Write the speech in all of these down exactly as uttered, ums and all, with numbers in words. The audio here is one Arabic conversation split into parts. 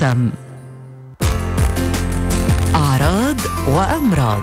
الفم. أعراض وأمراض.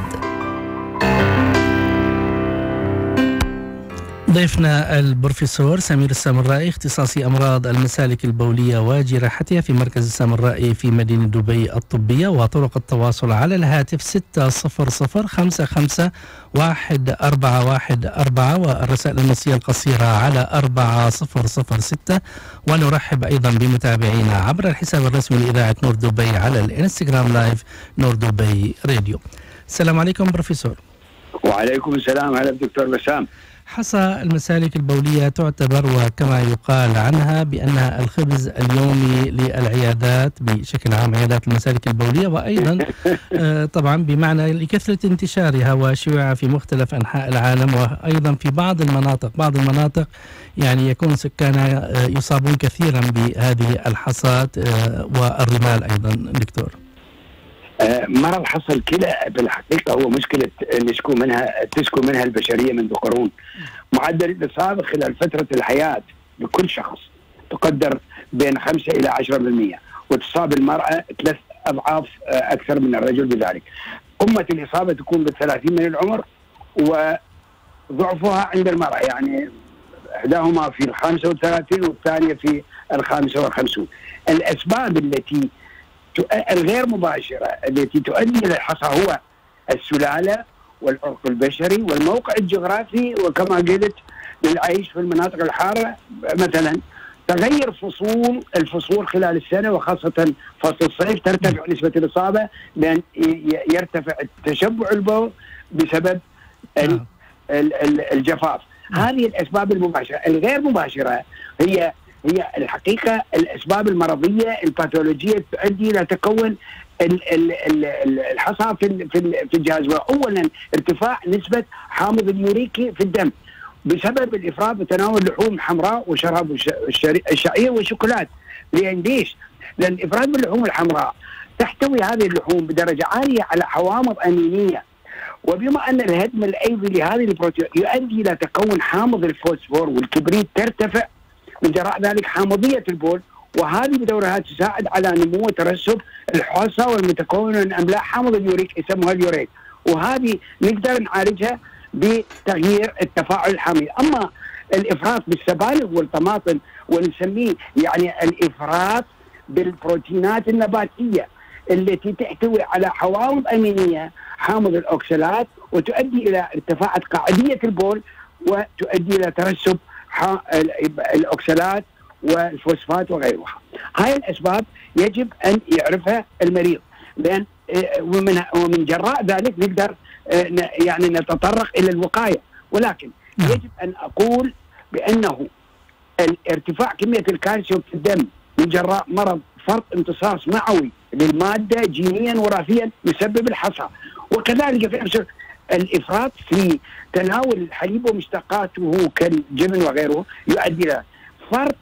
ضيفنا البروفيسور سمير السامرائي، اختصاصي أمراض المسالك البولية وجراحتها في مركز السامرائي في مدينة دبي الطبية. وطرق التواصل على الهاتف ستة صفر صفر خمسة خمسة واحد أربعة واحد أربعة، والرسائل النصية القصيرة على أربعة صفر صفر ستة. ونرحب أيضا بمتابعينا عبر الحساب الرسمي لإذاعة نور دبي على الانستغرام لايف نور دبي راديو. السلام عليكم بروفيسور. وعليكم السلام. هلا دكتور بسام. حصى المسالك البولية تعتبر وكما يقال عنها بأنها الخبز اليومي للعيادات بشكل عام، عيادات المسالك البولية، وأيضا طبعا بمعنى لكثرة انتشارها وشيوعها في مختلف أنحاء العالم، وأيضا في بعض المناطق بعض المناطق يعني يكون سكانها يصابون كثيرا بهذه الحصات والرمال أيضا. دكتور، مرض حصى الكلى بالحقيقة هو مشكلة نشكو منها تشكو منها البشرية منذ قرون. معدل الإصابة خلال فترة الحياة لكل شخص تقدر بين خمسة إلى عشرة بالمئة، وتصاب المرأة ثلاث أضعاف أكثر من الرجل بذلك. قمة الإصابة تكون بالثلاثين من العمر، وضعفها عند المرأة، يعني إحداهما في الخامسة والثلاثين والثانية في الخامسة والخمسون. الأسباب التي الغير مباشرة التي تؤدي إلى الحصى هو السلالة والعرق البشري والموقع الجغرافي، وكما قلت للعيش في المناطق الحارة. مثلا تغير فصول الفصول خلال السنة، وخاصة فصل الصيف ترتفع نسبة الإصابة، لأن يرتفع تشبع البول بسبب الجفاف. هذه الأسباب المباشرة. الغير مباشرة هي هي الحقيقة الأسباب المرضية الباثولوجية تؤدي إلى تكون الحصى في في الجهاز. وأولا ارتفاع نسبة حامض اليوريكي في الدم بسبب الإفراط بتناول لحوم حمراء وشراب الشعير والشوكولات. لأن ليش؟ لأن الإفراط باللحوم الحمراء تحتوي هذه اللحوم بدرجة عالية على حوامض أمينية، وبما أن الهدم الأيضي لهذه البروتين يؤدي إلى تكون حامض الفوسفور والكبريت ترتفع، من جراء ذلك حامضية البول، وهذه بدورها تساعد على نمو وترسب الحصى والمتكون من أملاح حامض اليوريك يسموها اليوريك، وهذه نقدر نعالجها بتغيير التفاعل الحامضي. أما الإفراط بالسبانخ والطماطم ونسميه يعني الإفراط بالبروتينات النباتية التي تحتوي على حوامض أمينية حامض الأوكسالات، وتؤدي إلى ارتفاع قاعدية البول، وتؤدي إلى ترسب الأوكسالات والفوسفات وغيرها. هاي الأسباب يجب أن يعرفها المريض، لأن ومن ومن جراء ذلك نقدر يعني نتطرق إلى الوقاية. ولكن يجب أن أقول بأنه ارتفاع كمية الكالسيوم في الدم من جراء مرض فرط امتصاص معوي للمادة جينيا وراثيا يسبب الحصى. وكذلك في نفس الإفراط في تناول الحليب ومشتقاته كالجبن وغيره يؤدي إلى فرط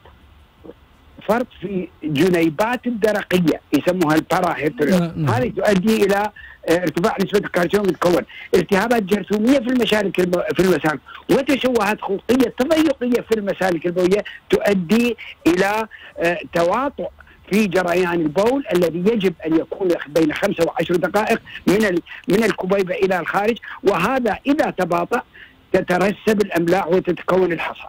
فرط في جنيبات الدرقية يسموها الباراهيتريوم. هذه تؤدي إلى ارتفاع نسبة الكالسيوم المتكون، التهابات جرثومية في المشارك في المسالك، وتشوهات خلقية تضيقية في المسالك البولية تؤدي إلى تواطؤ في جريان البول الذي يجب أن يكون بين خمسة وعشر دقائق من من الكبيبة إلى الخارج، وهذا إذا تباطأ تترسب الأملاح وتتكون الحصى.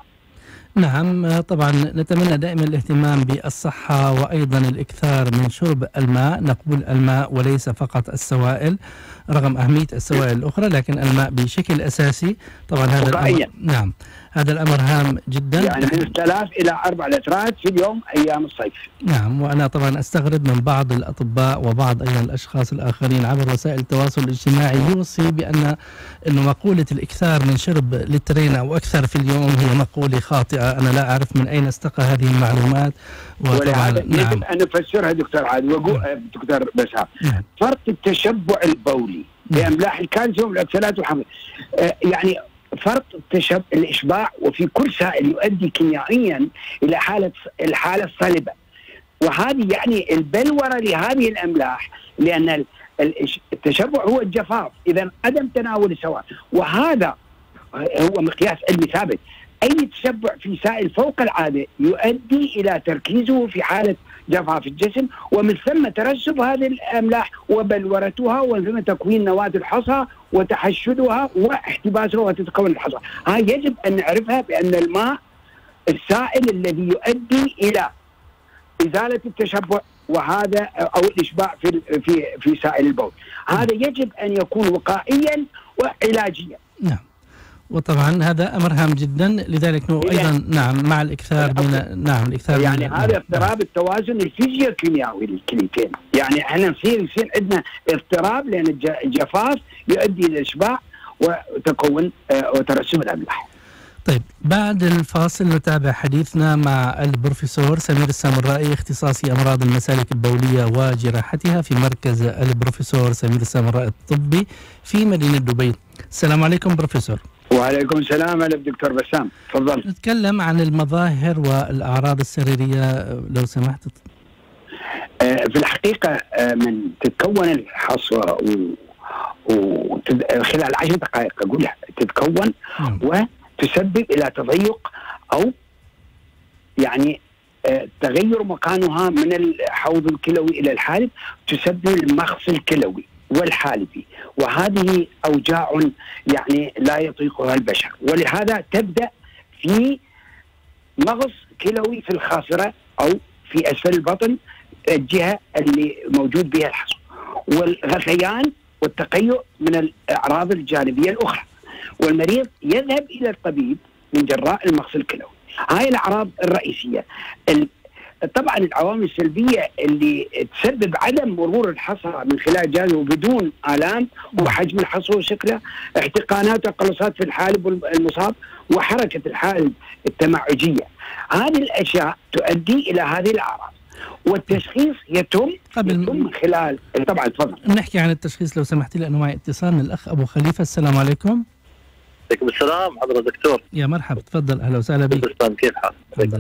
نعم، طبعا نتمنى دائما الاهتمام بالصحة وأيضا الإكثار من شرب الماء، نقول الماء وليس فقط السوائل رغم أهمية السوائل الأخرى، لكن الماء بشكل أساسي. طبعا هذا الأمر نعم هذا الأمر هام جدا، يعني من ثلاث إلى أربع لترات في اليوم أيام الصيف. نعم، وأنا طبعا أستغرب من بعض الأطباء وبعض أيضا الأشخاص الآخرين عبر وسائل التواصل الاجتماعي يوصي بأن إنه مقولة الإكثار من شرب لترين أو أكثر في اليوم هي مقولة خاطئة. أنا لا أعرف من أين استقى هذه المعلومات، وطبعا نعم أن نفسرها دكتور عاد وقول دكتور بسام. نعم. فرط التشبع البولي بأملاح الكالسيوم والأكسلات والحمض، آه يعني فرط التشبع الإشباع وفي كل سائل يؤدي كيميائيا إلى حالة الحالة الصلبة، وهذه يعني البلورة لهذه الأملاح، لأن التشبع هو الجفاف، إذا عدم تناول السوائل، وهذا هو مقياس علمي ثابت. أي تشبع في سائل فوق العادة يؤدي إلى تركيزه في حالة جفاف الجسم، ومن ثم ترسب هذه الأملاح وبلورتها، ومن ثم تكوين نواة الحصى وتحشدها واحتباسها وتتكون الحصى. هاي يجب أن نعرفها بأن الماء السائل الذي يؤدي إلى إزالة التشبع وهذا أو الإشباع في في في سائل البول، هذا يجب أن يكون وقائيا وعلاجيا. نعم، وطبعا هذا أمر هام جدا، لذلك أيضا نعم مع الإكثار من نعم الإكثار يعني من هذا اضطراب التوازن الفيزيوكيميائي للكليتين، يعني احنا نصير يصير عندنا اضطراب لأن الجفاف يؤدي إلى الإشباع وتكون وترسب الأملاح. طيب بعد الفاصل نتابع حديثنا مع البروفيسور سمير السامرائي اختصاصي أمراض المسالك البولية وجراحتها في مركز البروفيسور سمير السامرائي الطبي في مدينة دبي. السلام عليكم بروفيسور. وعليكم السلام على الدكتور بسام، تفضل. نتكلم عن المظاهر والأعراض السريرية لو سمحت. في الحقيقة من تتكون الحصوة وخلال عشر دقائق أقولها تتكون وتسبب إلى تضيق أو يعني تغير مكانها من الحوض الكلوي إلى الحالب، تسبب المغص الكلوي والحالبي، وهذه أوجاع يعني لا يطيقها البشر، ولهذا تبدأ في مغص كلوي في الخاصرة أو في أسفل البطن الجهة اللي موجود بها الحصو، والغثيان والتقيؤ من الأعراض الجانبية الأخرى، والمريض يذهب إلى الطبيب من جراء المغص الكلوي. هاي الأعراض الرئيسية. طبعا العوامل السلبية اللي تسبب عدم مرور الحصى من خلال جهازه بدون آلام وحجم الحصى وشكله، احتقانات وتقلصات في الحالب المصاب وحركة الحالب التمعجية. هذه الأشياء تؤدي إلى هذه الأعراض، والتشخيص يتم قبل يتم من خلال طبعا تفضل نحكي عن التشخيص لو سمحتي، لأنه معي اتصال من الأخ أبو خليفة. السلام عليكم. عليكم السلام حضرة الدكتور. يا مرحبا، تفضل، أهلا وسهلا بك. كيف حالك؟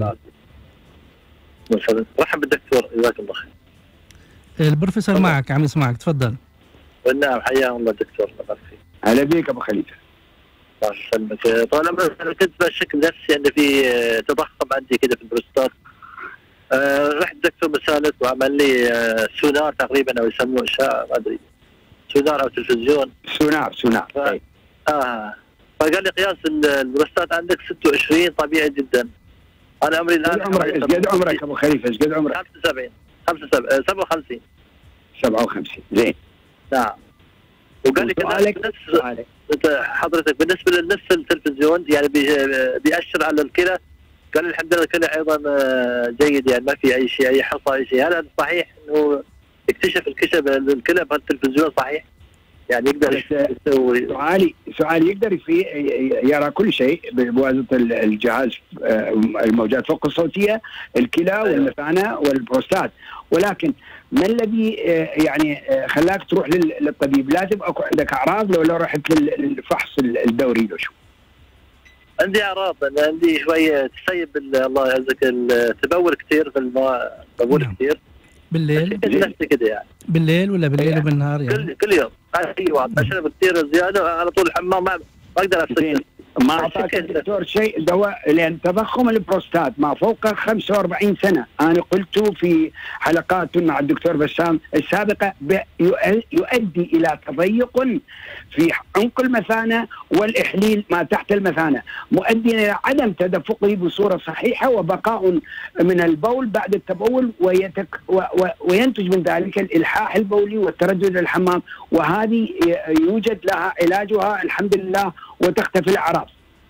مرحبا بالدكتور، جزاك الله خير. البروفيسور معك، عم يسمعك، تفضل. والنعم، حياهم الله دكتور. هلا بك ابو خليفه. الله يسلمك. طال عمرك، انا كنت بشك نفسي ان في تضخم عندي كده في البروستات. أه رحت دكتور مسالك وعمل لي أه سونار تقريبا، او يسموه اشعه ما ادري، سونار او تلفزيون. سونار سونار ف... اه فقال لي قياس البروستات عندك ستة وعشرين طبيعي جدا. انا عمري الان عمرك ايش قد عمرك ابو خليفه؟ ايش قد عمرك؟ خمسة وسبعين خمسة وسبعين سبعة وخمسين سبعة وخمسين زين. نعم. وقال لي بالنسبه حضرتك بالنسبه للنصف التلفزيون يعني بيأشر على الكلى، قال لي الحمد لله الكلى ايضا جيد، يعني ما في اي شيء اي حصى اي شيء. هل صحيح انه اكتشف الكشف الكلى بهالتلفزيون صحيح؟ يعني يقدر يسوي سؤالي سؤالي يقدر في يرى كل شيء بواسطه الجهاز الموجات فوق الصوتيه، الكلى والمثانه والبروستات، ولكن ما الذي يعني خلاك تروح للطبيب؟ لازم اكو عندك اعراض لو لو رحت للفحص الدوري لو شو؟ عندي اعراض، انا عندي شويه تسيب الله يعزك، التبول كثير في الماء، تبول نعم. كثير بالليل نفسي كده يعني. بالليل ولا بالليل يعني وبالنهار يعني؟ كل كل يوم ايوه بشرب كثير زياده على طول الحمام، ما ما اقدر اسكت. ما اعطاك الدكتور شيء دواء لان تضخم البروستات ما فوق خمسة وأربعين سنه، انا قلت في حلقات مع الدكتور بسام السابقه يؤدي الى تضيق في عمق المثانه والاحليل ما تحت المثانه، مؤدي الى عدم تدفقه بصوره صحيحه وبقاء من البول بعد التبول ويتك وينتج من ذلك الالحاح البولي والتردد الحمام، وهذه يوجد لها علاجها الحمد لله وتختفي الاعراض.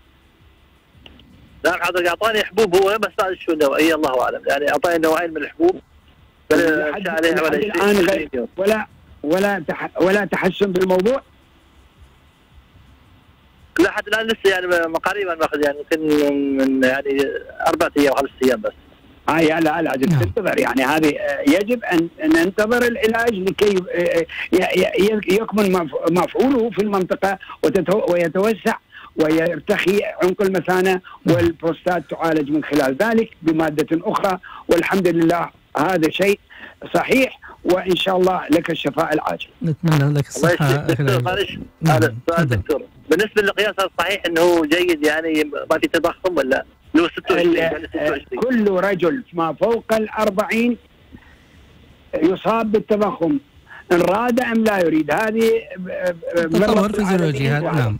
نعم حضرتك اعطاني حبوب هو، بس ما ادري شو النوعيه الله اعلم، يعني اعطاني نوعين من الحبوب ولا عليها ولا شيء الان غير ولا ولا تح ولا تحسن بالموضوع؟ لا حتى الان لسه يعني قريبا ماخذ يعني يمكن من يعني اربع ايام خمس ايام بس. اه لا لا لا تنتظر، يعني هذه يجب ان ننتظر العلاج لكي يكمن مفعوله في المنطقه ويتوسع ويرتخي عمق المثانه، والبروستات تعالج من خلال ذلك بماده اخرى، والحمد لله هذا شيء صحيح، وان شاء الله لك الشفاء العاجل. نتمنى لك الصحه. دكتور معلش هذا سؤال دكتور، بالنسبه للقياس صحيح انه جيد يعني ما في تضخم ولا؟ كل رجل ما فوق الأربعين يصاب بالتضخم، إن راد أم لا يريد. هذه تطور فيزيولوجي هذا. نعم.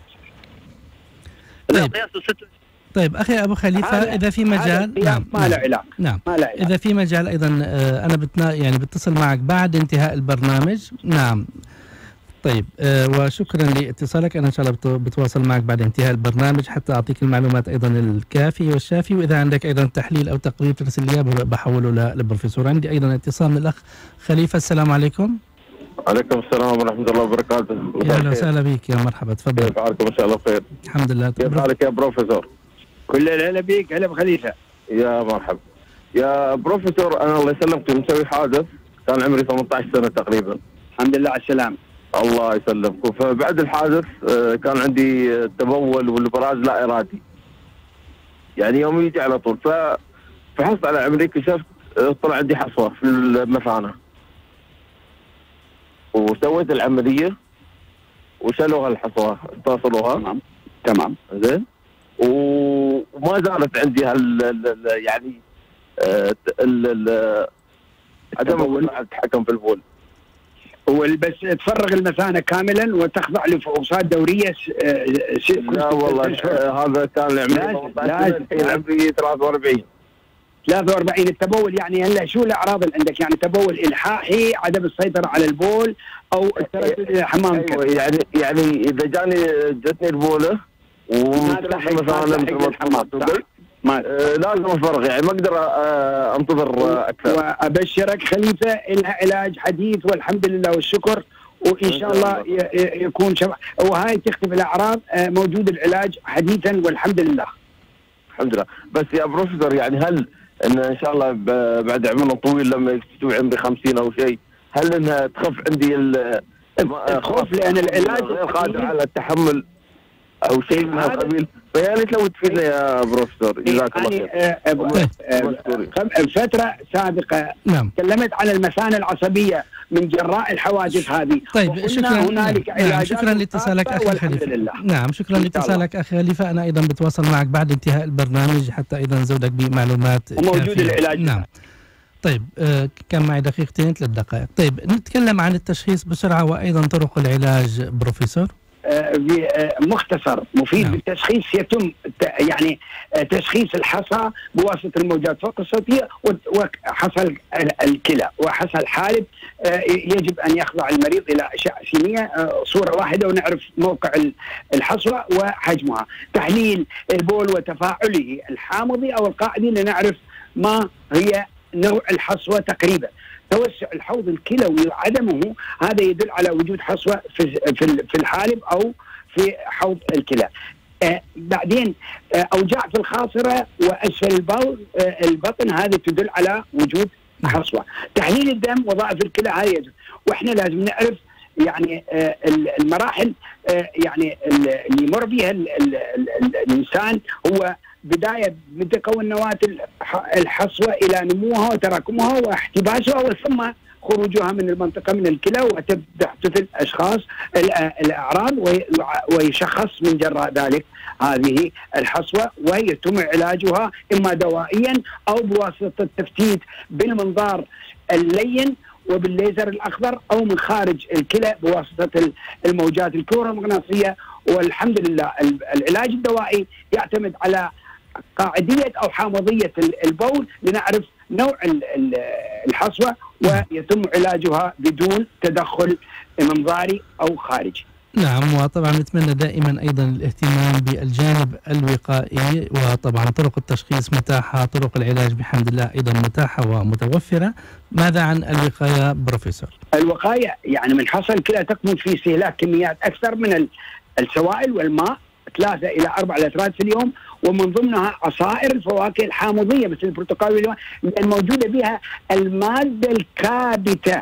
طيب. طيب أخي أبو خليفة، إذا في مجال نعم ما له علاقة. نعم. إذا في مجال أيضا أنا بتنا يعني بتصل معك بعد انتهاء البرنامج. نعم. طيب أه وشكرا لاتصالك. أنا إن شاء الله بتواصل معك بعد انتهاء البرنامج حتى أعطيك المعلومات أيضا الكافية والشافية، وإذا عندك أيضا تحليل أو تقرير ترسل لي بحوله للبروفيسور. عندي أيضا اتصال من الأخ خليفة. السلام عليكم. عليكم السلام ورحمة الله وبركاته. يا أهلا وسهلا بك، يا مرحبا، تفضل. كيف حالكم؟ إن شاء الله بخير. الحمد لله. كيف حالك يا بروفيسور؟ كل الهلا بك. هلا بخليفة. يا مرحبا يا بروفيسور. أنا الله يسلمك مسوي حادث، كان عمري ثمانية عشر سنة تقريبا. الحمد لله على السلامة. الله يسلمك. فبعد الحادث كان عندي تبول والبراز لا إرادي، يعني يوم يجي على طول. ففحصت على عمري، كشفت طلع عندي حصوة في المثانة، وسويت العملية وشالوها الحصوة، اتصلوها. تمام تمام زين. وما زالت عندي هال يعني ال عدم التحكم في البول. بس تفرغ المثانة كاملا وتخضع لفحوصات دورية. لا والله هذا كان العملية الحين عمري ثلاثة وأربعين. ثلاثة وأربعين. التبول يعني هلا شو الأعراض اللي عندك؟ يعني تبول إلحاحي، عدم السيطرة على البول، أو التردد إلى الحمام؟ أيوة يعني يعني إذا جاني جتني البولة ومثلا مثلا الحمام ما آه لازم افرغ، يعني ما اقدر آه انتظر آه اكثر. وابشرك خليفه لها علاج حديث والحمد لله والشكر، وان شاء الله يكون شب... وهاي تختفي الاعراض. آه موجود العلاج حديثا والحمد لله. الحمد لله. بس يا بروفيسور، يعني هل ان ان شاء الله بعد عمر طويل لما يستوي عمري خمسين او شيء، هل انها تخف عندي الخوف؟ لان العلاج غير قادر على التحمل او شيء من هذا القبيل؟ فيا ريت لو تفيدنا يا بروفيسور. جزاك الله خير. فترة سابقة نعم. تكلمت عن المثانة العصبية من جراء الحوادث هذه. طيب شكرا. هنالك نعم. شكرا لاتصالك أخي خليفة. نعم شكرا لاتصالك أخي خليفة. أنا أيضا بتواصل معك بعد انتهاء البرنامج حتى أيضا زودك بمعلومات وموجود العلاج. نعم. طيب آه كان معي دقيقتين ثلاث دقائق. طيب نتكلم عن التشخيص بسرعة وأيضا طرق العلاج بروفيسور. مختصر مفيد. نعم. بالتشخيص يتم يعني تشخيص الحصى بواسطة الموجات فوق الصوتية وحصى الكلى وحصى الحالب. يجب أن يخضع المريض إلى أشعة سينية صورة واحدة ونعرف موقع الحصوة وحجمها. تحليل البول وتفاعله الحامضي أو القاعدي لنعرف ما هي نوع الحصوة تقريبا. توسع الحوض الكلوي وعدمه هذا يدل على وجود حصوة في في الحالب أو في حوض الكلى. آه بعدين آه أوجاع في الخاصرة وأسفل البول آه البطن هذه تدل على وجود حصوة. تحليل الدم وظائف الكلى هذه يجب. وإحنا لازم نعرف يعني آه المراحل آه يعني اللي يمر بها الإنسان. هو بداية من تكون نواة الحصوة إلى نموها وتراكمها واحتباسها ثم خروجها من المنطقة من الكلى، وتبدأ تحتفل أشخاص الأعراض ويشخص من جراء ذلك هذه الحصوة، ويتم علاجها إما دوائيا أو بواسطة التفتيت بالمنظار اللين وبالليزر الأخضر أو من خارج الكلى بواسطة الموجات الكهرومغناطيسية. والحمد لله العلاج الدوائي يعتمد على قاعدية أو حامضية البول لنعرف نوع الحصوة ويتم علاجها بدون تدخل منظاري أو خارجي. نعم. وطبعا نتمنى دائما أيضا الاهتمام بالجانب الوقائي، وطبعا طرق التشخيص متاحة، طرق العلاج بحمد الله أيضا متاحة ومتوفرة. ماذا عن الوقاية بروفيسور؟ الوقاية يعني من حصى الكلى تكمن في استهلاك كميات أكثر من السوائل والماء ثلاثة إلى أربع لترات في اليوم، ومن ضمنها عصائر الفواكه الحامضية مثل البرتقال والليمون الموجودة بها المادة الكابتة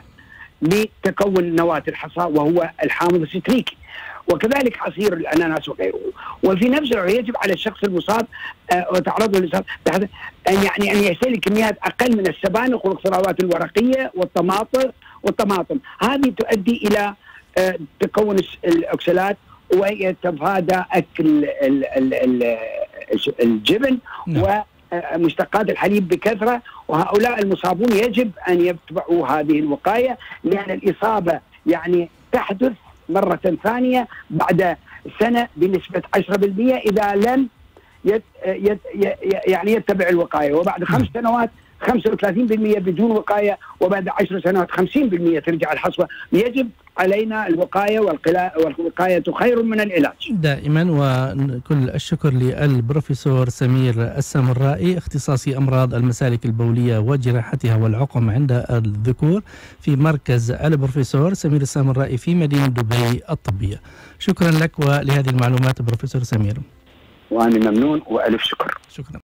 لتكون نواة الحصى وهو الحامض الستريكي، وكذلك عصير الأناناس وغيره. وفي نفس الوقت يجب على الشخص المصاب آه وتعرضه للإصابة أن يعني أن يستهلك كميات أقل من السبانخ والخضروات الورقية والطماطم والطماطم هذه تؤدي إلى آه تكون الأكسلات ويتفادى أكل الجبن ومشتقات الحليب بكثرة وهؤلاء المصابون يجب أن يتبعوا هذه الوقاية، لأن الإصابة يعني تحدث مرة ثانية بعد سنة بنسبة عشرة بالمئة إذا لم يت يت يعني يتبع الوقاية، وبعد خمس سنوات خمسة وثلاثين بالمئة بدون وقاية، وبعد عشر سنوات خمسين بالمئة ترجع الحصوة. يجب علينا الوقاية، والوقاية خير من العلاج دائما. وكل الشكر للبروفيسور سمير السامرائي، اختصاصي أمراض المسالك البولية وجراحتها والعقم عند الذكور في مركز البروفيسور سمير السامرائي في مدينة دبي الطبية. شكرا لك ولهذه المعلومات بروفيسور سمير. وأنا ممنون وألف شكر. شكرا.